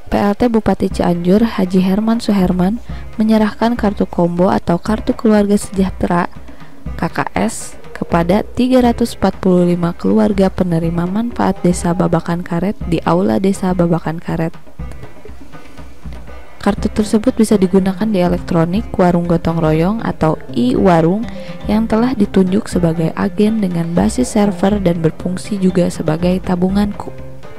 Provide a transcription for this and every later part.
PLT Bupati Cianjur Haji Herman Suherman menyerahkan kartu kombo atau kartu keluarga sejahtera KKS kepada 345 keluarga penerima manfaat Desa Babakan Karet di Aula Desa Babakan Karet. Kartu tersebut bisa digunakan di elektronik warung gotong royong atau e-warung yang telah ditunjuk sebagai agen dengan basis server dan berfungsi juga sebagai tabunganku.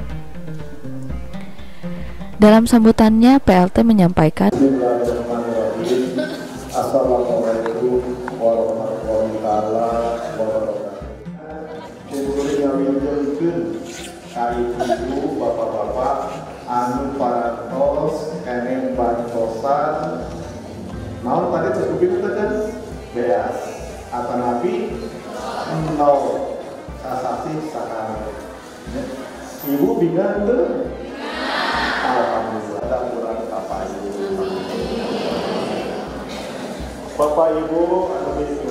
Dalam sambutannya, PLT menyampaikan, Assalamualaikum warahmatullahi wabarakatuh. Bapak-bapak, anu parantos, eneng bantosan, mau tadi cukup itu kan? Beas, apa nabi? No, sasasi sahara. Ibu bingung tuh? Alhamdulillah, ada kurang Bapak Ibu. Bapak Ibu, anu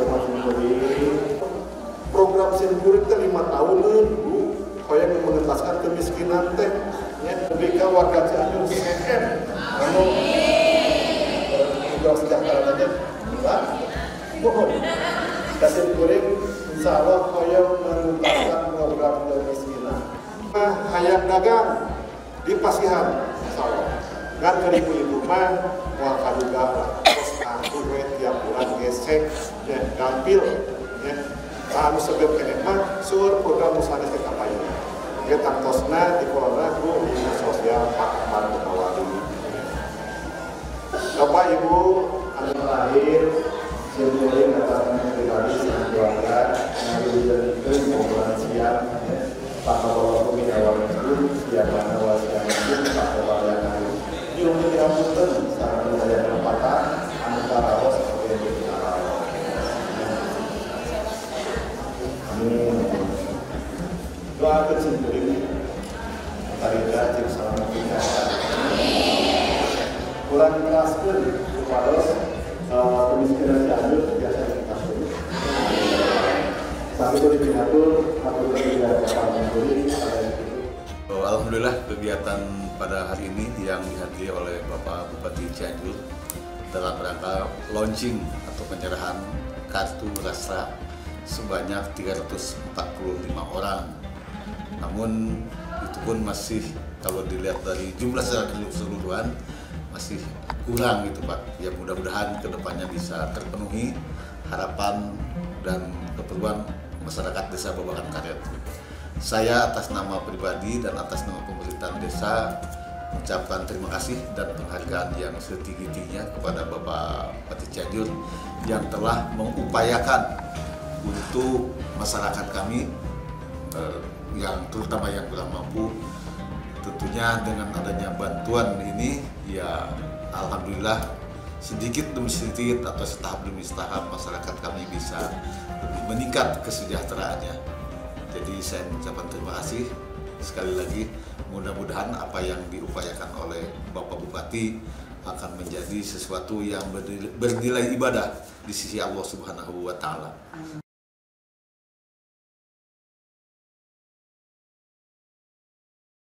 program Simkurik itu 5 tahun Bu, yang mengentaskan kemiskinan teh, ya, lebih ke warga Cianjur CM, anu program sejahtera aja, enggak, mohon. Simkurik, insya Allah yang mengentaskan program kemiskinan. Hayang dagang di Pasihan, insya kan ke ibu-ibu mah wah kaduga terus aku tiap bulan gesek ya gampil ya anu sebab kene mah sur program usaha teh kampanye ya tantosna dikelola ku dinas sosial Pak Ahmad Mutawali. Bapak Ibu anu terakhir simkuring katakan pribadi sang keluarga yang dijadikan mobilan siap Pak Bapak Pemidawan itu siap mana wasiat itu Pak Bapak yang yung diambilkan secara budaya tempatan antara ros sebagai negara. Amin. Doa kecil ini tadi dah salam kita. Kurang keraskan kepada kemiskinan Cianjur biasa kita suruh. Sampai itu diatur atau tidak dapat membeli. Alhamdulillah kegiatan pada hari ini yang dihadiri oleh Bapak Bupati Cianjur dalam rangka launching atau penyerahan kartu Rastra sebanyak 345 orang. Namun itu pun masih kalau dilihat dari jumlah secara keseluruhan masih kurang gitu Pak. Ya mudah-mudahan kedepannya bisa terpenuhi harapan dan keperluan masyarakat Desa Babakan Karet. Saya atas nama pribadi dan atas nama pemerintahan desa mengucapkan terima kasih dan penghargaan yang setinggi-tingginya kepada Bapak Bupati Cianjur yang telah mengupayakan untuk masyarakat kami yang terutama yang kurang mampu. Tentunya dengan adanya bantuan ini ya alhamdulillah sedikit demi sedikit atau setahap demi setahap masyarakat kami bisa lebih meningkat kesejahteraannya. Jadi saya mengucapkan terima kasih sekali lagi. Mudah-mudahan apa yang diupayakan oleh Bapak Bupati akan menjadi sesuatu yang bernilai ibadah di sisi Allah Subhanahu wa Ta'ala.